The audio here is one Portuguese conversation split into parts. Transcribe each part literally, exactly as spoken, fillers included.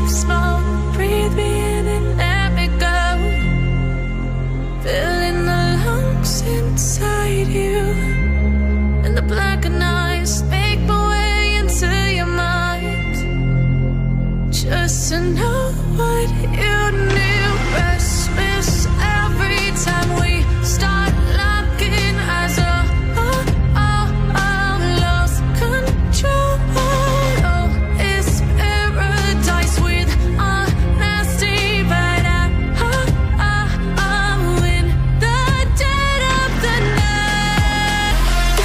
of smoke. Breathe me in and let me go. Filling the lungs inside you, and the blackened eyes make my way into your mind. Just to know what you knew. Restless every time we start locking eyes. Oh, oh, oh, oh, lost control. Oh, it's paradise with honesty, but I, oh, oh, oh, in the dead of the night.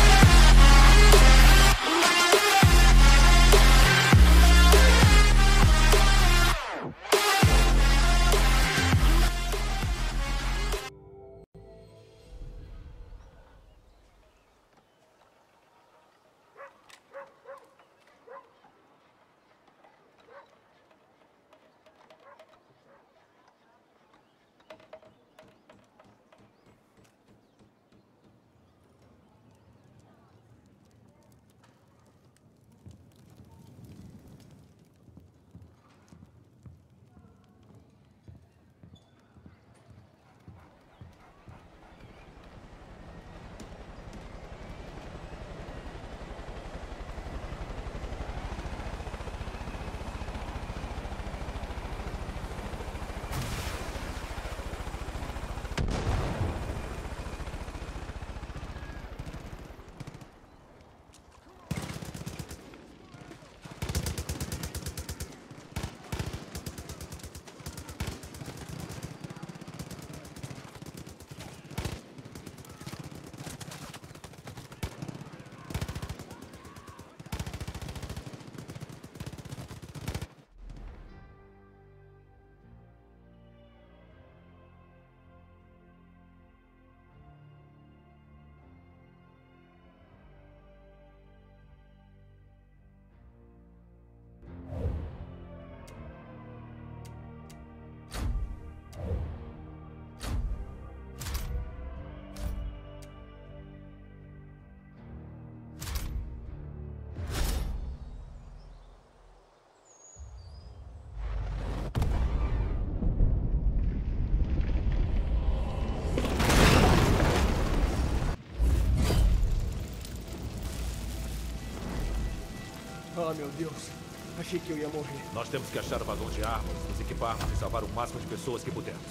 Ah, meu Deus. Achei que eu ia morrer. Nós temos que achar o vagão de armas, nos equiparmos e salvar o máximo de pessoas que pudermos.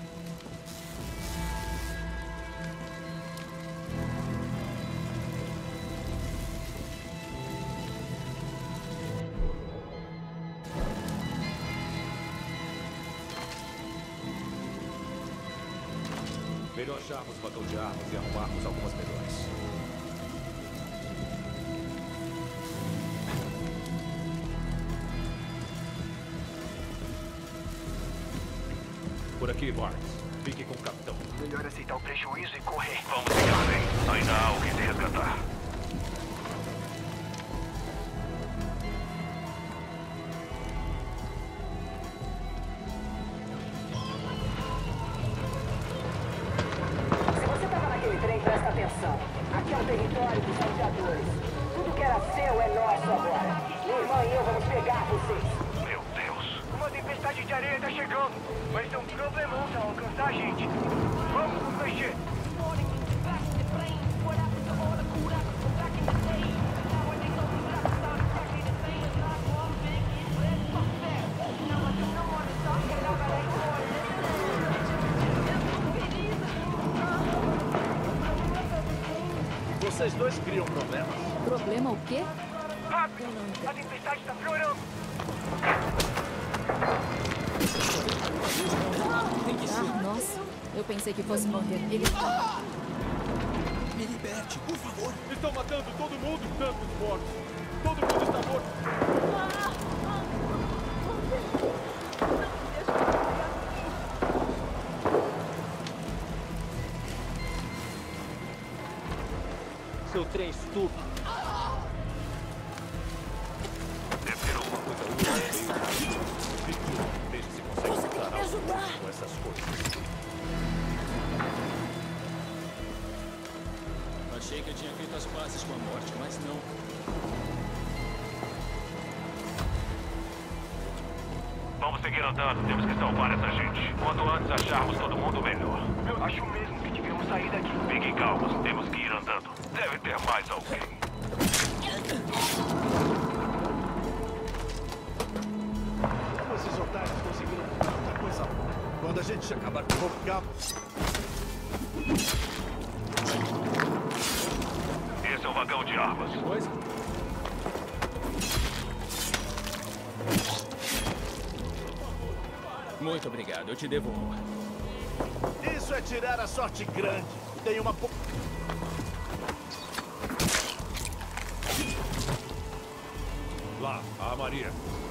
Melhor acharmos o vagão de armas e arrumarmos algumas melhores. Por aqui, Barnes. Fique com o capitão. Melhor aceitar o prejuízo e correr. Vamos em ordem. Ainda há alguém se resgatar. Se você estava naquele trem, presta atenção. Aqui é o território dos salteadores. Tudo que era seu é nosso agora. Minha irmã e eu vamos pegar vocês. Meu Deus. Uma tempestade de areia está chegando. Vai ser um problemão pra alcançar a gente. Vamos nos mexer. Vocês dois criam problemas. Problema o quê? Rápido! A tempestade está piorando. Ah, nossa. Eu pensei que fosse morrer. Ele tá... Me liberte, por favor. Estão matando todo mundo, tantos mortos. Todo mundo está morto. Seu trem estúpido. Deve ter alguma coisa útil. Veja se consegue declarar com essas coisas. Achei que eu tinha feito as pazes com a morte, mas não. Vamos Vamos seguir andando. Temos que salvar essa gente. Quanto antes acharmos todo mundo, melhor. Eu acho mesmo que devemos sair daqui. Fiquem calmos. Temos que ir andando. Deve ter mais alguém. Como esses otários conseguiram montar tanta coisa? Quando a gente acabar com o cabo. Esse é o vagão de armas. Coisa? Muito obrigado, eu te devo uma. Isso é tirar a sorte grande. Tem uma... po- Lá, a Maria.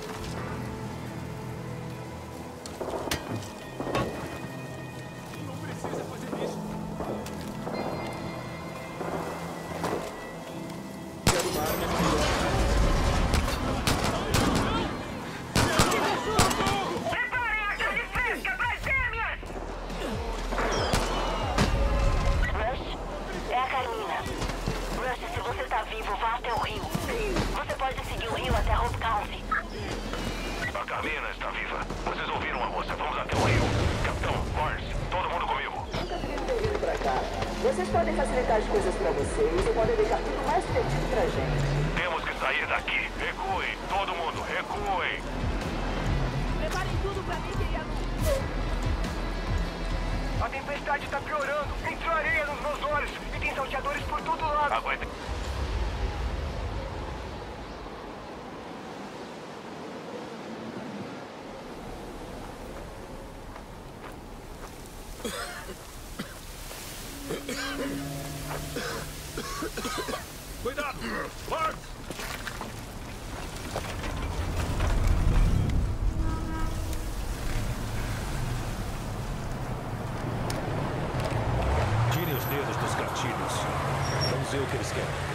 Não precisa fazer isso. Quero uma arma melhor. Preparem a carne fresca para as fêmeas! Rush, é a Carmina. Rush, se você tá vivo, vá até o rio. Você pode seguir o rio até Hope County. A Carmina está viva. Vocês ouviram a moça. Vamos até o rio. Capitão, Barnes, todo mundo comigo. Nunca devia ter vindo pra cá. Vocês podem facilitar as coisas pra vocês e podem deixar tudo mais divertido pra gente. Temos que sair daqui. Recuem. Todo mundo, recuem. Preparem tudo pra mim, querido. A tempestade tá piorando. Entrou areia nos meus olhos e tem salteadores por todo lado. Aguentem. Cuidado! Barnes! Tirem os dedos dos gatilhos. Vamos ver o que eles querem.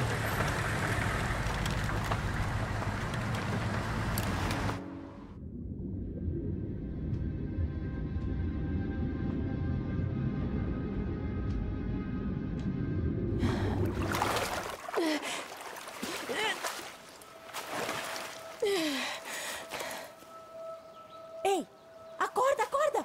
Ei! Acorda, acorda!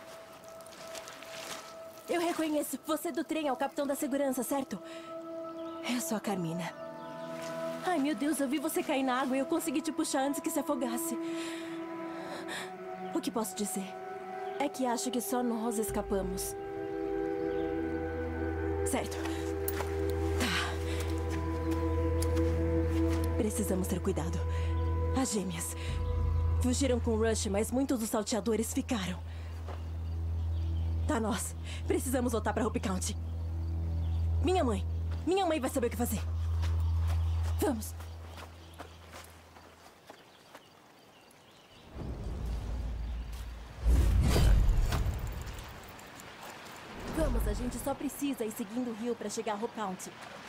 Eu reconheço. Você do trem é o capitão da segurança, certo? Eu sou a Carmina. Ai, meu Deus, eu vi você cair na água e eu consegui te puxar antes que se afogasse. O que posso dizer? É que acho que só nós escapamos. Certo. Tá. Precisamos ter cuidado. As gêmeas fugiram com o Rush, mas muitos dos salteadores ficaram. Tá, nós precisamos voltar pra Hope County. Minha mãe. Minha mãe vai saber o que fazer. Vamos. Vamos, a gente só precisa ir seguindo o rio pra chegar a Hope County.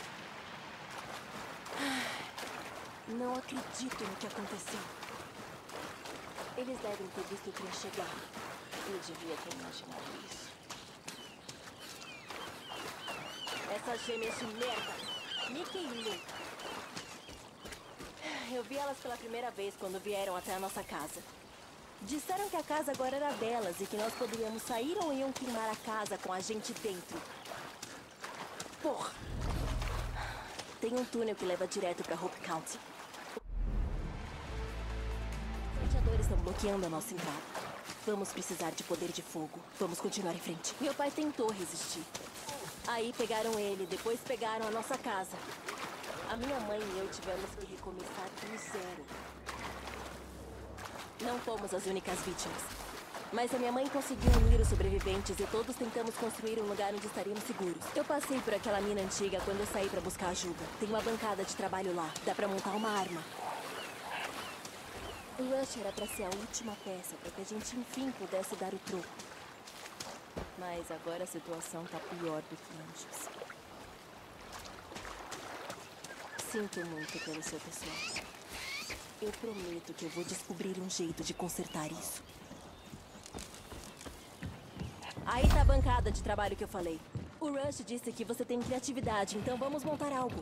Não acredito no que aconteceu. Eles devem ter visto o trem chegar. Eu devia ter imaginado isso. Essas gêmeas de merda. Mickey e Luke. Eu vi elas pela primeira vez quando vieram até a nossa casa. Disseram que a casa agora era delas e que nós poderíamos sair ou iam queimar a casa com a gente dentro. Porra! Tem um túnel que leva direto pra Hope County. Os salteadores estão bloqueando a nossa entrada. Vamos precisar de poder de fogo. Vamos continuar em frente. Meu pai tentou resistir. Aí pegaram ele, depois pegaram a nossa casa. A minha mãe e eu tivemos que recomeçar do zero. Não fomos as únicas vítimas. Mas a minha mãe conseguiu unir os sobreviventes e todos tentamos construir um lugar onde estaríamos seguros. Eu passei por aquela mina antiga quando eu saí pra buscar ajuda. Tem uma bancada de trabalho lá. Dá pra montar uma arma. O Rush era pra ser a última peça, pra que a gente enfim pudesse dar o troco. Mas agora a situação tá pior do que antes. Sinto muito pelo seu pessoal. Eu prometo que eu vou descobrir um jeito de consertar isso. Aí tá a bancada de trabalho que eu falei. O Rush disse que você tem criatividade, então vamos montar algo.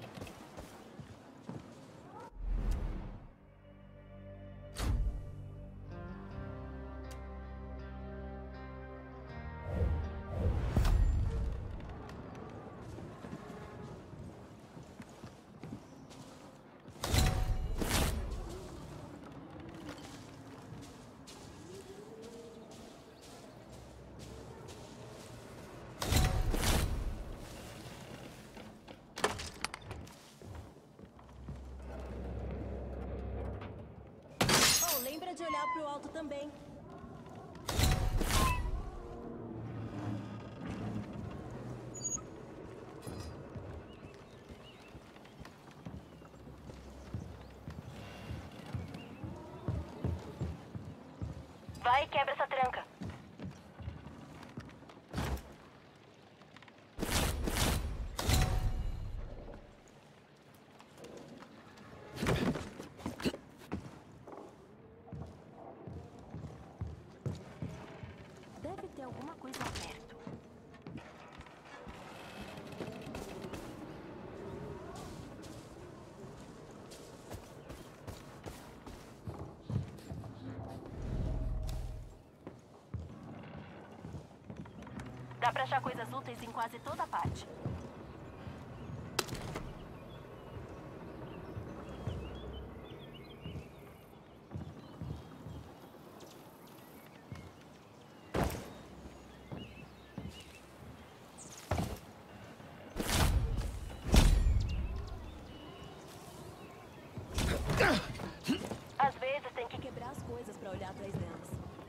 de olhar pro alto também. Vai e quebra essa tranca. Deve ter alguma coisa perto. Dá pra achar coisas úteis em quase toda parte. Às vezes tem que Quebrar as coisas pra olhar atrás delas.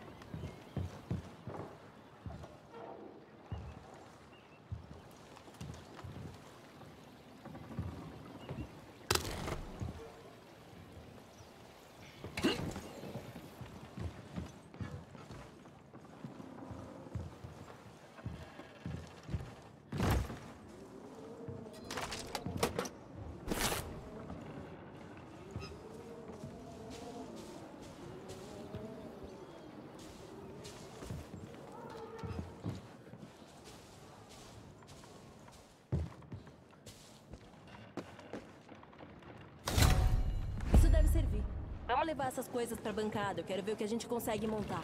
Isso deve servir. Vamos levar essas coisas pra bancada. Eu quero ver o que a gente consegue montar.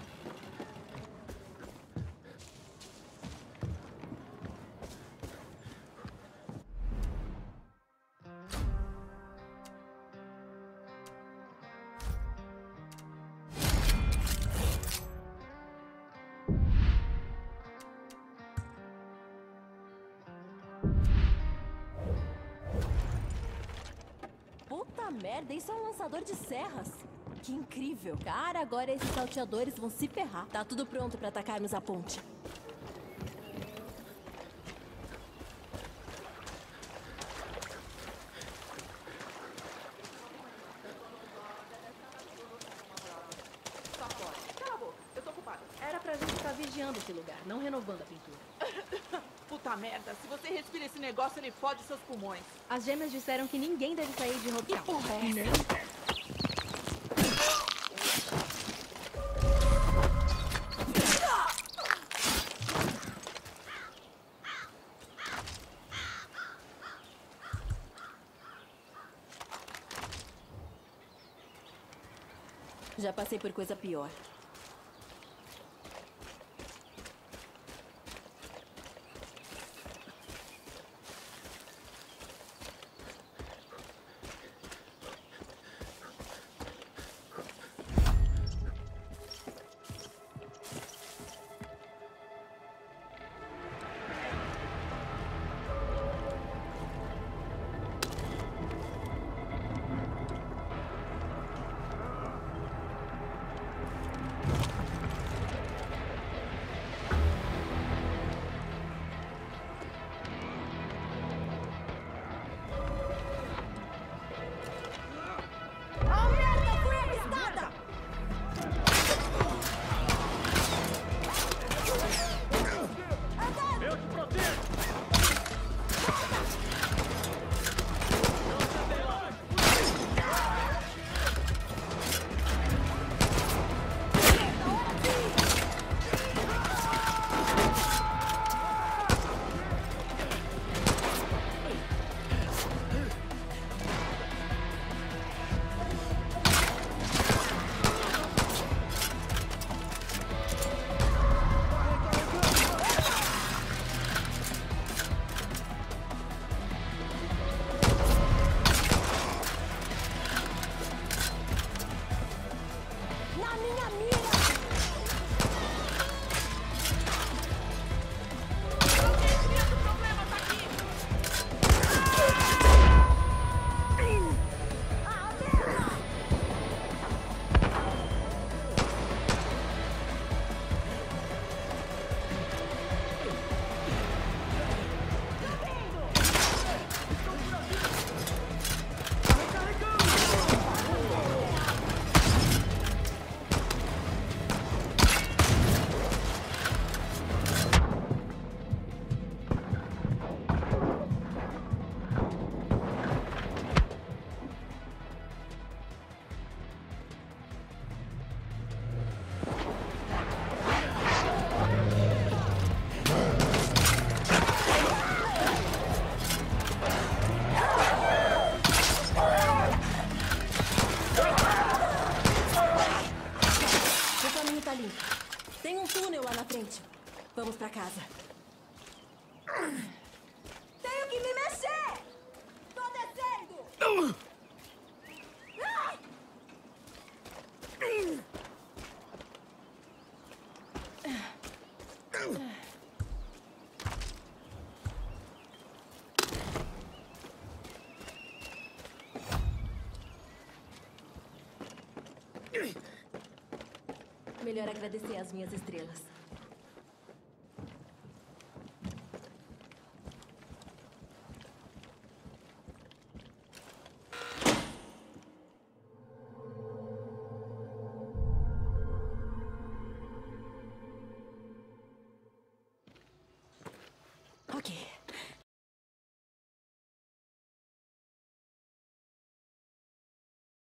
Puta merda, isso é um lançador de serras. Que incrível. Cara, agora esses salteadores vão se ferrar. Tá tudo pronto pra atacarmos a ponte. Tá fora. Cala a boca, eu tô ocupada. Era pra gente estar vigiando esse lugar, não renovando a pintura. Puta merda, se você respira esse negócio, ele fode seus pulmões. As gêmeas disseram que ninguém deve sair de Hope Que Town. porra é essa? Já passei por coisa pior. está limpa. Tem um túnel lá na frente. Vamos pra casa. Tenho que me mexer! Tô descendo! Melhor agradecer as minhas estrelas. Ok.